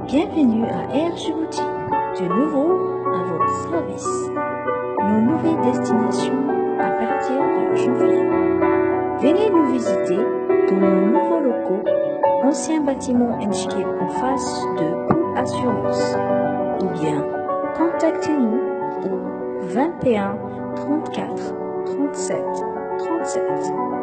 Bienvenue à AirDjibouti, de nouveau à votre service. Nos nouvelles destinations à partir de janvier. Venez nous visiter dans nos nouveaux locaux, ancien bâtiment indiqué en face de Pool Assurance. Ou bien, contactez-nous au 21 34 37 37.